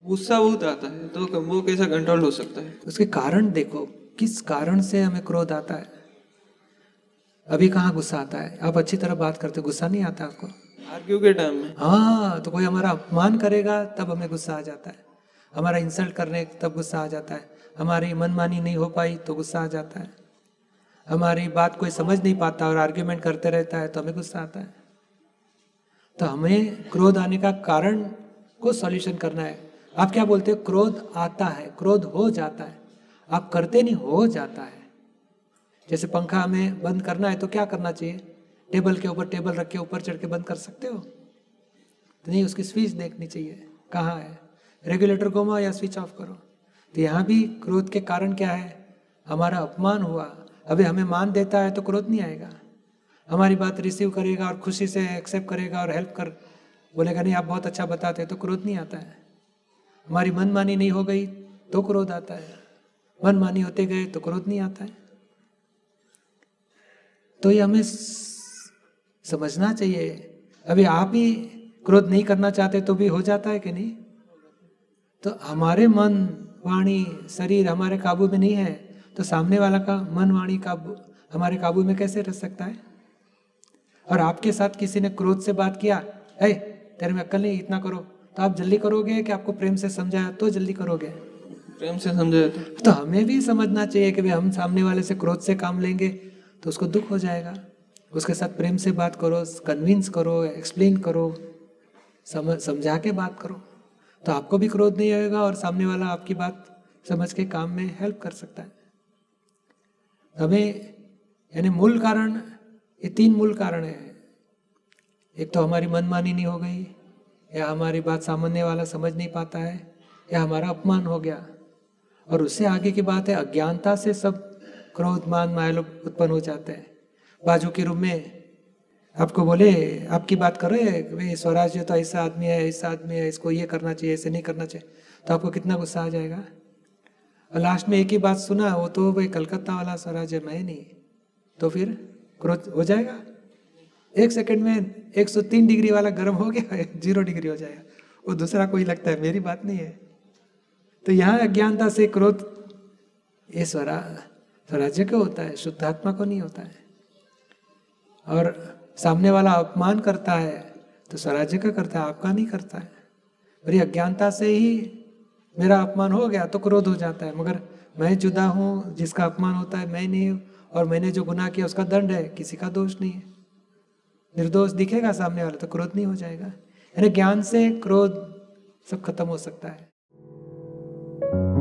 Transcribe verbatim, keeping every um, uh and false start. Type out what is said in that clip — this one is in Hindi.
गुस्सा बहुत आता है, तो वो कैसा कंट्रोल हो सकता है? उसके कारण देखो, किस कारण से हमें क्रोध आता है। अभी कहाँ गुस्सा आता है? आप अच्छी तरह बात करते हो, गुस्सा नहीं आता आपको? आर्ग्यू के टाइम में। हाँ, तो कोई हमारा अपमान करेगा तब हमें गुस्सा आ जाता है, हमारा इंसल्ट करने तब गुस्सा आ जाता है, हमारी मनमानी नहीं हो पाई तो गुस्सा आ जाता है, हमारी बात कोई समझ नहीं पाता और आर्ग्यूमेंट करते रहता है तो हमें गुस्सा आता है। तो हमें क्रोध आने का कारण को सॉल्यूशन करना है। आप क्या बोलते हो? क्रोध आता है, क्रोध हो जाता है, आप करते नहीं, हो जाता है। जैसे पंखा हमें बंद करना है तो क्या करना चाहिए? टेबल के ऊपर टेबल रख के ऊपर चढ़ के बंद कर सकते हो? तो नहीं, उसकी स्विच देखनी चाहिए कहाँ है, रेगुलेटर घुमाओ या स्विच ऑफ करो। तो यहाँ भी क्रोध के कारण क्या है? हमारा अपमान हुआ। अभी हमें मान देता है तो क्रोध नहीं आएगा, हमारी बात रिसीव करेगा और खुशी से एक्सेप्ट करेगा और हेल्प कर बोलेगा नहीं आप बहुत अच्छा बताते हैं, तो क्रोध नहीं आता है। हमारी मनमानी नहीं हो गई तो क्रोध आता है, मनमानी होते गए तो क्रोध नहीं आता है। तो ये हमें समझना चाहिए। अभी आप ही क्रोध नहीं करना चाहते तो भी हो जाता है कि नहीं? तो हमारे मन वाणी शरीर हमारे काबू में नहीं है, तो सामने वाला का मन वाणी काबू हमारे काबू में कैसे रह सकता है? और आपके साथ किसी ने क्रोध से बात किया, है तेरे में अक्ल नहीं, इतना करो, तो आप जल्दी करोगे कि आपको प्रेम से समझाया तो जल्दी करोगे? प्रेम से समझाया तो। तो हमें भी समझना चाहिए कि भाई हम सामने वाले से क्रोध से काम लेंगे तो उसको दुख हो जाएगा। उसके साथ प्रेम से बात करो, कन्विंस करो, एक्सप्लेन करो, समझ समझा के बात करो, तो आपको भी क्रोध नहीं होगा और सामने वाला आपकी बात समझ के काम में हेल्प कर सकता है। हमें यानी मूल कारण, ये तीन मूल कारण है। एक तो हमारी मनमानी नहीं हो गई, या हमारी बात सामान्य वाला समझ नहीं पाता है, या हमारा अपमान हो गया। और उससे आगे की बात है अज्ञानता से सब क्रोध मान माया लोग उत्पन्न हो जाते हैं। बाजू के रूम में आपको बोले, आपकी बात कर रहे हैं भाई स्वराज तो ऐसा आदमी है, ऐसा आदमी है, इसको ये करना चाहिए, ऐसे नहीं करना चाहिए, तो आपको कितना गुस्सा आ जाएगा। और लास्ट में एक ही बात सुना, वो तो भाई कलकत्ता वाला स्वराज है, मैं नहीं, तो फिर क्रोध हो जाएगा। एक सेकंड में एक सौ तीन डिग्री वाला गर्म हो गया, जीरो डिग्री हो जाएगा, वो दूसरा कोई लगता है मेरी बात नहीं है। तो यहाँ अज्ञानता से क्रोध, ये स्वरा स्वराज्य को होता है, शुद्धात्मा को नहीं होता है। और सामने वाला अपमान करता है तो स्वराज्य का करता है, आपका नहीं करता है। मेरी अज्ञानता से ही मेरा अपमान हो गया तो क्रोध हो जाता है, मगर मैं जुदा हूँ, जिसका अपमान होता है मैं नहीं हूँ, और मैंने जो गुनाह किया उसका दंड है, किसी का दोष नहीं है, निर्दोष दिखेगा सामने वाला तो क्रोध नहीं हो जाएगा। यानी ज्ञान से क्रोध सब खत्म हो सकता है।